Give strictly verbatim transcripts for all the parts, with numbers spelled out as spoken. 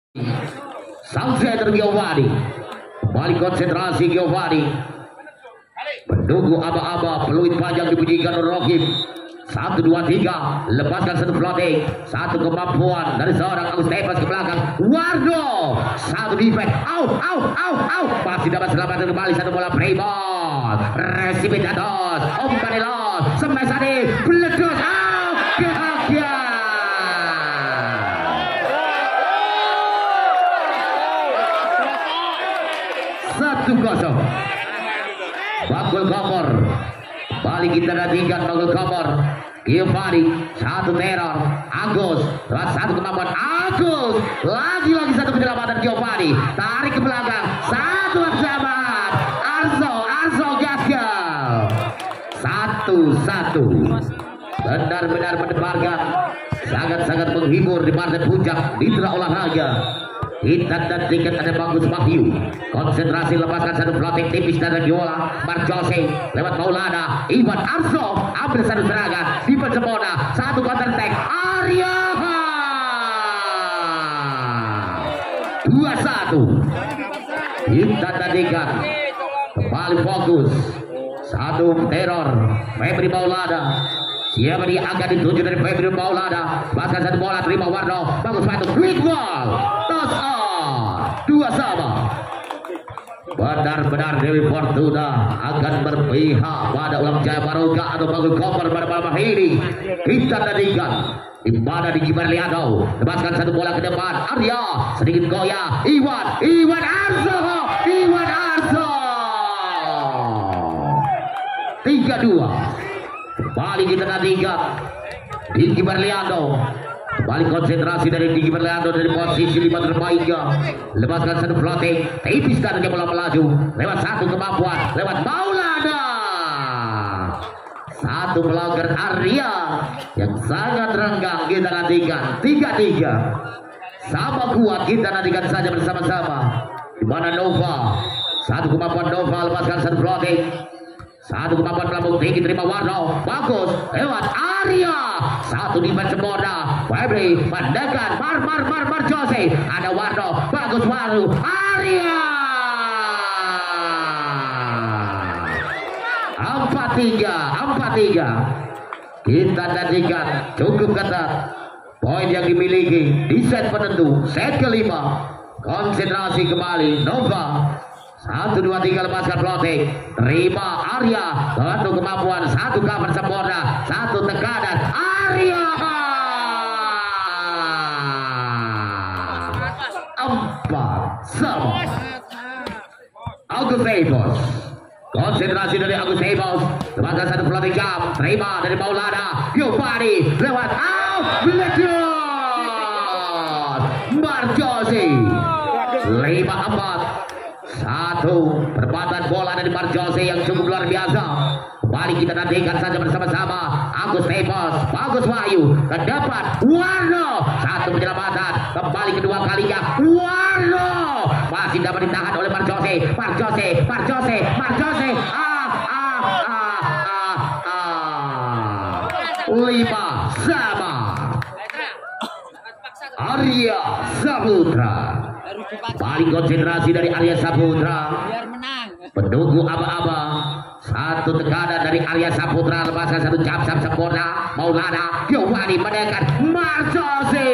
sang center Giovanni, kembali konsentrasi Giovanni, menunggu aba-aba, peluit panjang dibunyikan oleh Rohim. Satu dua tiga, lepaskan satu floating, satu kemampuan dari seorang Agus Tebas ke belakang. Warno, satu defense, au au au au, masih dapat selamatkan kembali satu bola Pribon, resipit atas, Om Kanelos, smash tadi, meledos, au, bahagia. Satu kosong, bakul komor, balik kita nantikan bakul komor. Giovanni, satu teror, Agus, satu kemampuan Agus, lagi-lagi satu penyelamatan Giovanni, tarik ke belakang, satu ancaman, Arzo, Arzo gagal, satu-satu, benar-benar mendebarkan, sangat-sangat menghibur di partai puncak Mitra Olahraga. Kita dan tiket ada Bagus Wahyu, konsentrasi lepaskan satu floating tipis dari Yola Marjose lewat Maulana, Iwan Arso ambil satu serangan di Persebona, satu counter attack Arya dua satu. Kita tadikan kembali fokus, satu teror Febri Maulana, siapa dia akan dituju dari Febri Maulana, bahkan satu bola terima Warno, bagus satu quick ball, toss on, dua sama. Benar-benar Dewi Fortuna akan berpihak pada Ulam Jaya Maroka atau Bagul Koper pada malam ini. Kita tadikan di mana di Gibarliado, lepaskan satu bola ke depan, Arya sedikit goyah, Iwan, Iwan Arso, Iwan Arso, tiga dua. Kembali kita nantikan di Gibarliado, kembali konsentrasi dari Diki Berliando dari posisi lima terbaiknya, lepaskan satu floating tipis dan dia bola melaju lewat satu kemampuan lewat Maulana, satu pelanggar Arya yang sangat renggang. Kita nantikan tiga tiga, sama kuat kita nantikan saja bersama-sama. Di mana Nova, satu kemampuan Nova, lepaskan satu floating, satu kemampuan melambung tinggi terima Warno, bagus lewat Arya, satu di Persebona, Febri pandangan mar mar mar mar Jose, ada Warno, bagus Waru, Arya empat tiga empat tiga. Kita nantikan cukup ketat poin yang dimiliki di set penentu, set kelima. Konsentrasi kembali Nova, satu dua tiga, lepaskan floating, terima Arya, satu kemampuan, satu cover sempurna, satu tekanan Arya empat sama. Agus Ebos, konsentrasi dari Agus Ebos, lepaskan satu floating jump, terima dari Maulana, Giovanni lewat out, meledos Marjosi lima empat. Satu perempatan bola dari Marjose yang cukup luar biasa. Kembali kita nantikan saja bersama-sama. Agus Tebas, Bagus Wahyu ke depan, Warno, satu penyelamatan, kembali kedua kalinya Warno masih dapat ditahan oleh Marjose, Marjose, Marjose, Marjose, ah ah ah ah ah, lima sama. Arya Saputra, balik konsentrasi dari Arya Saputra, menunggu aba-aba, satu tekanan dari Arya Saputra, lepaskan satu cap-cap sempurna, Maulana, Giovanni mendekat, Marjosi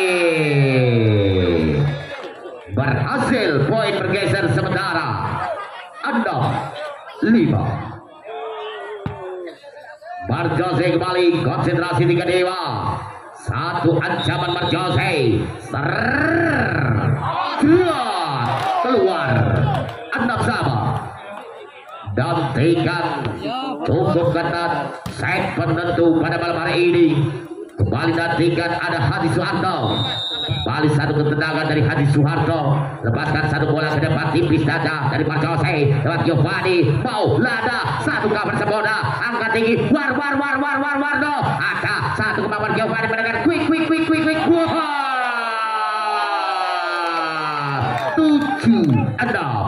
berhasil, poin bergeser sementara enam lima. Marjosi kembali konsentrasi tiga dewa, satu ancaman Marjose, keluar enam sama. Dan tiga cukup ketat set penentu pada malam hari ini. Kembali nantikan ada Hadi Soeharto, kembali satu ketenangan dari Hadi Soeharto, lepaskan satu bola ke depan tipis dada dari Marjose lewat Giovanni, Maulana, satu cover sempurna, angkat tinggi, war war war war war Warno, ada satu kemampuan Giovanni mendengar quick quick quick quick quick, tujuh enam.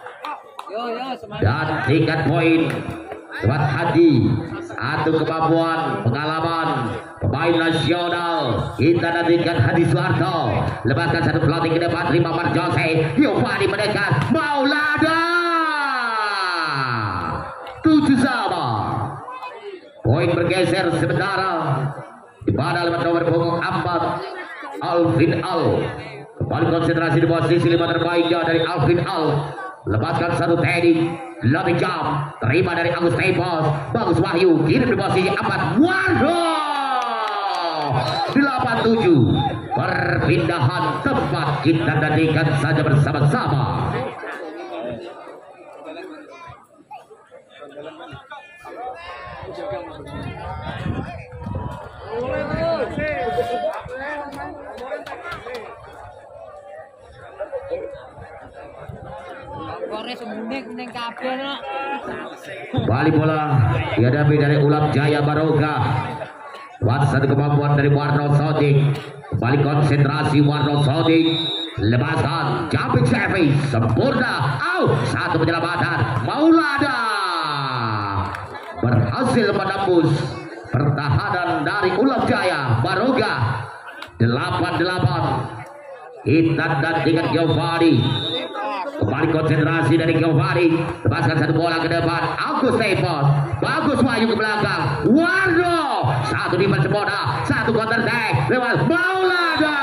Dan tingkat poin buat Hadi, satu kemampuan pengalaman pemain nasional. Kita nantikan Hadi Suharto, lepaskan satu floating ke depan, terima Marjose, Giovanni mendekat, Maulada, tujuh sama. Poin bergeser sementara di mana lewat nomor punggung empat Alvin Al. Kembali konsentrasi di posisi lima terbaiknya dari Alvin Al. Lepaskan satu Teddy, lebih jam, terima dari Agus Tepos, bagus Wahyu, kirim di posisi empat, waduh, delapan tujuh, perpindahan tempat kita nantikan saja bersama-sama. Balik bola dihadapi dari Ulam Jaya Baroga. Buat satu kemampuan dari Warno Sodik. Balik konsentrasi Warno Sodik. Lepasan jumping service sempurna. Au, satu penyelamatan Maulada berhasil menembus pertahanan dari Ulam Jaya Baroga. Delapan delapan. Kita nantikan Giovanni. Kembali konsentrasi dari Giovanni, lepaskan satu bola ke depan, Agus Tepos, bagus Wahyu ke belakang, Warno, satu di sempurna, satu counter attack lewat Maulada.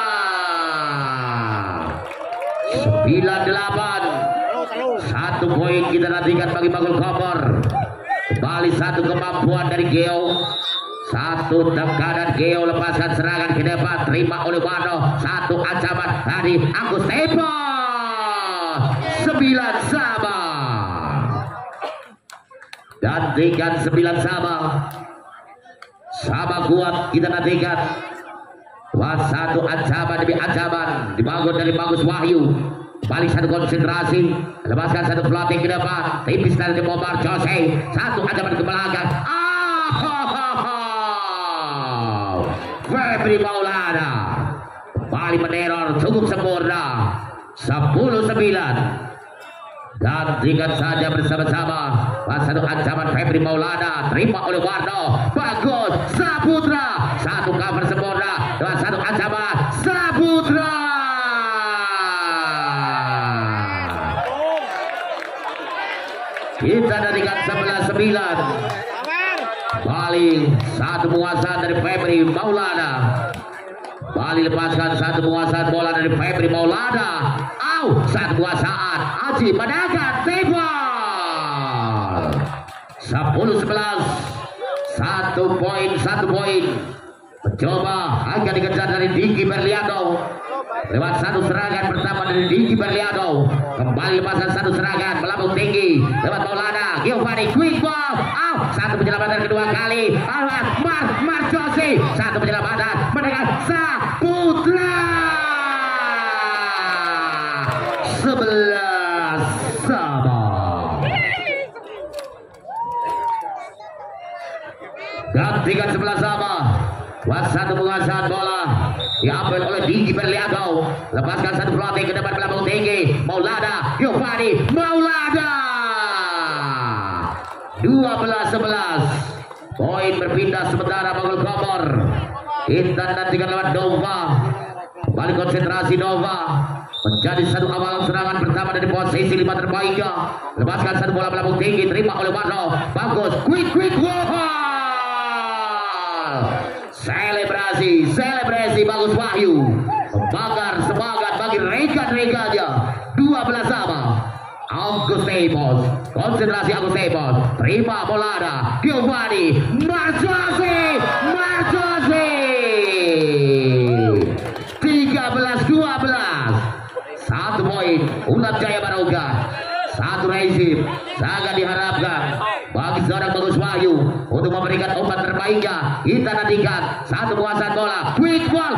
Sembilan delapan, satu poin kita nantikan bagi Bagul Koper. Kembali satu kemampuan dari Geo, satu tekanan Geo, lepaskan serangan ke depan, terima oleh Warno, satu ancaman dari Agus Tepos. Sembilan sama, nantikan sembilan sama, sama kuat kita nantikan. Wah, satu ancaman demi ancaman dibangun dari Bagus Wahyu. Balik satu konsentrasi, lepaskan satu floating ke depan, tipis dari Bombar Jose, satu ancaman ke belakang. Ah, Febri Maulana balik meneror cukup sempurna. Sepuluh sembilan. Gantikan saja bersama-sama. Satu ancaman Febri Maulana, terima oleh Warno, bagus Saputra, satu cover sempurna dan satu ancaman Saputra. Kita nantikan sebelas sembilan. Bali satu penguasaan dari Febri Maulana. Bali lepaskan satu penguasaan bola dari Febri Maulana. Au, satu penguasaan Aji Padakan Tebal. Sepuluh sebelas. Satu poin, satu poin. Mencoba akan dikejar dari Diki Berliano. Lewat satu serangan pertama dari Diki Berliano. Kembali lepaskan satu serangan melambung tinggi lewat Maulana, Giovanni quick ball. Au, satu penyelamatan kedua kali. Alat Mar Marjosi, satu penyelamatan mendengar Saputra. Sebelas sama. Gantikan sebelas sama. Buat satu penguasaan bola diambil oleh Diki Berliano. Lepaskan satu floating ke depan melambung tinggi. Maulana, Giovanni, Maulana. Dua belas sebelas. Poin berpindah sementara Bagul Koper. Kita nantikan lewat Nova. Balik konsentrasi Nova. Menjadi satu awal serangan pertama dari posisi lima terbaiknya. Lepaskan satu bola melambung tinggi, terima oleh Warno. Bagus, quick quick wow. Selebrasi, selebrasi Bagus Wahyu. Membakar semangat bagi rekan-rekannya. Dua belas sama. Agus Tepos, konsentrasi Agus Tepos, terima Maulana, Giovanni, Marjosi, Marjosi. Tiga belas dua belas. Satu poin, Ulam Jaya Baroga. Satu rezim, sangat diharapkan bagi seorang Bagus Wahyu untuk memberikan umpan terbaiknya. Kita nantikan satu penguasaan bola, quick ball.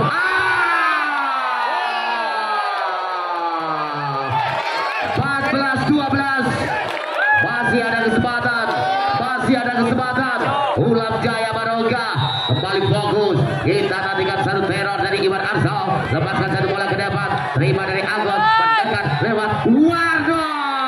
empat belas dua belas. Masih ada kesempatan, masih ada kesempatan. Ulam Jaya Baroga kembali fokus. Kita nantikan satu teror dari Iwan Arso. Lepaskan satu bola ke depan, terima dari Anggot, mendekat lewat Warno.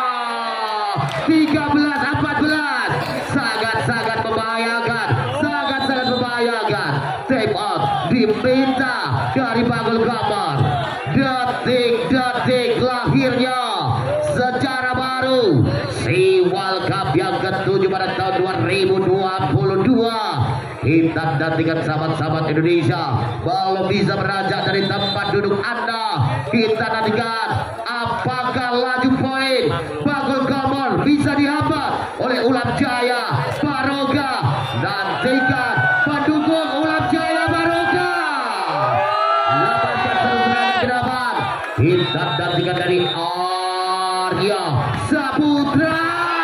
tiga belas empat belas. Sangat-sangat membahayakan, sangat-sangat membahayakan. diminta dari Bagul Gambar. Detik-detik lahirnya secara baru si World Cup yang ketujuh pada tahun dua ribu dua puluh dua. Kita nantikan sahabat-sahabat Indonesia, belum bisa beranjak dari tempat duduk Anda. Kita nantikan apakah laju poin Bagul Gambar bisa dihambat oleh Ulam Jaya Baroga. Nantikan pendukung Ulam Jaya Baroga lepaskan serangan ke depan. Kita nantikan dari Arya Saputra.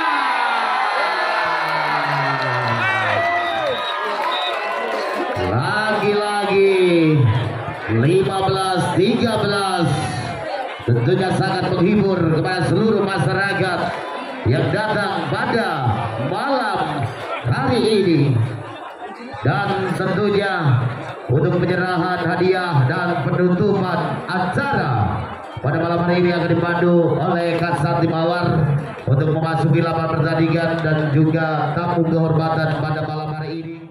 Lagi-lagi lima belas tiga belas, tentunya sangat menghibur kepada seluruh masyarakat yang datang pada malam hari ini, dan tentunya untuk penyerahan hadiah dan penutupan acara pada malam hari ini akan dipandu oleh Kasat Mawar untuk memasuki lapangan pertandingan dan juga tamu kehormatan pada malam hari ini.